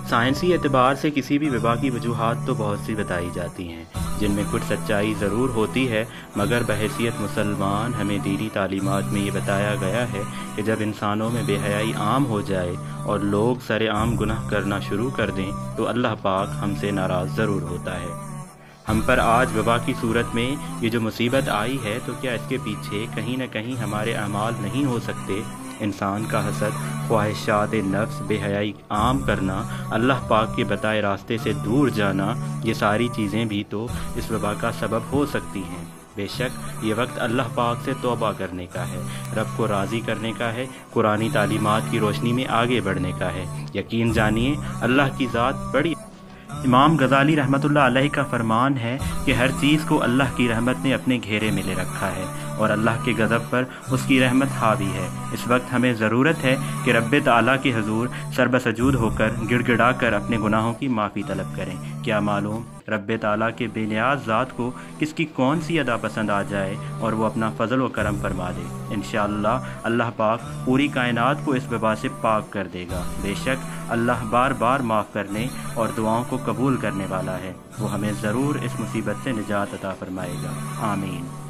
سائنسی اعتبار سے کسی بھی وبا کی وجوہات تو بہت سی بتائی جاتی ہیں، جن میں کچھ سچائی ضرور ہوتی ہے، مگر بحیثیت مسلمان ہمیں دینی تعلیمات میں یہ بتایا گیا ہے کہ جب انسانوں میں بے حیائی عام ہو جائے اور لوگ سر عام گناہ کرنا شروع کر دیں تو اللہ پاک ہم سے ناراض ضرور ہوتا ہے۔ ہم پر آج وبا کی صورت میں یہ جو مصیبت آئی ہے، تو کیا اس کے پیچھے کہیں نہ کہیں ہمارے اعمال نہیں ہو سکتے؟ انسان کا حسد، خواہشات نفس، بے حیائی عام کرنا، اللہ پاک کے بتائے راستے سے دور جانا، یہ ساری چیزیں بھی تو اس وبا کا سبب ہو سکتی ہیں۔ بے شک یہ وقت اللہ پاک سے توبہ کرنے کا ہے، رب کو راضی کرنے کا ہے، قرآنی تعلیمات کی روشنی میں آگے بڑھنے کا ہے۔ یقین جانیے اللہ کی ذات بڑی۔ امام غزالی رحمۃ اللہ علیہ کا فرمان ہے کہ ہر چیز کو اللہ کی رحمت نے اپنے گھیرے میں لے رکھا ہے اور اللہ کے غضب پر اس کی رحمت حاوی ہے۔ اس وقت ہمیں ضرورت ہے کہ رب تعالیٰ کے حضور سر بسجود ہو کر گڑ گڑا کر اپنے گناہوں کی معافی طلب کریں۔ کیا معلوم رب تعالیٰ کے بے نیاز ذات کو کس کی کون سی ادا پسند آ جائے اور وہ اپنا فضل و کرم فرما دے۔ انشاءاللہ اللہ پاک پوری کائنات کو اس وبا سے پاک کر دے گا۔ بے شک اللہ بار بار معاف کرنے اور دعاؤں کو قبول کرنے والا ہے، وہ ہمیں ضرور اس مصیبت سے نجات عطا فرمائے گا۔ آمین۔